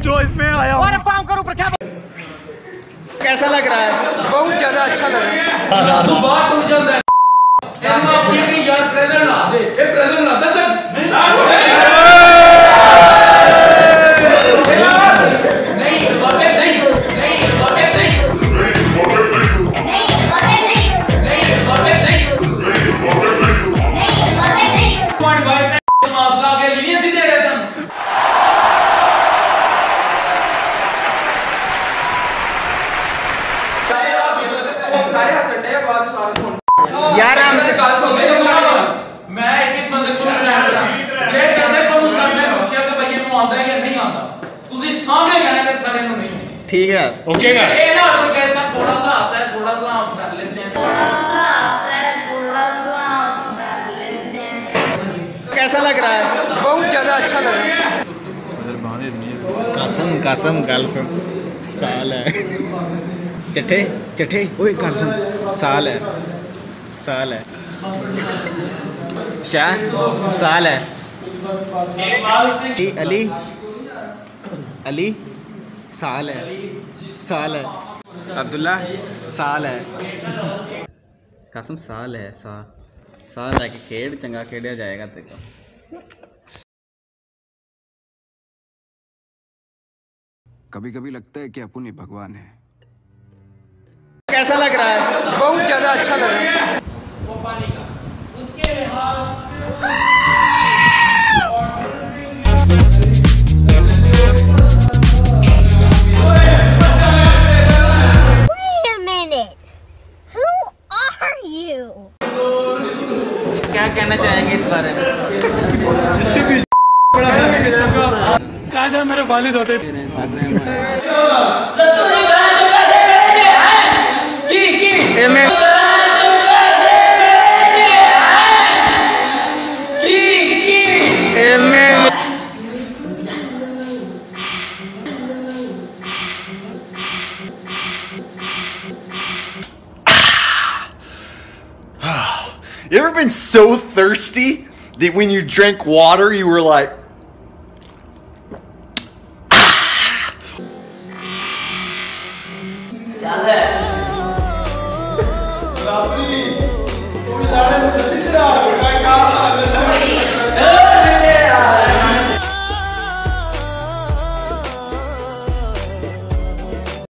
जो इसमें आया हूँ। कैसा लग रहा है? बहुत ज्यादा अच्छा लग रहा है। यार हमसे मैं एक बंदे को जे पैसे को सामने पूछिया कि भैया ਨੂੰ ਆਉਂਦਾ ਹੈ ਜਾਂ ਨਹੀਂ ਆਉਂਦਾ ਤੁਸੀਂ ਸਾਹਮਣੇ कहना कि सारे ਨੂੰ नहीं ठीक है ओके का ये ना कोई कैसा थोड़ा सा आता है थोड़ा सा आप कर लेते हैं कैसा लग रहा है? बहुत ज्यादा अच्छा लग रहा है। कसम कसम गल सुन साल है चटे चटे ओए गल सुन साल है शाह साल है अली अली साल है अब्दुल्ला साल है कसम साल है साल है कि खेड चंगा खेडिया जाएगा तेरे को। कभी कभी लगता है कि अपन ही भगवान है। कैसा लग रहा है? बहुत ज्यादा अच्छा लग रहा है। Wait a minute. Who are you? क्या कहना चाहेंगे इस बारे में? कहाँ से मेरे वालिद होते You ever been so thirsty that when you drank water you were like चल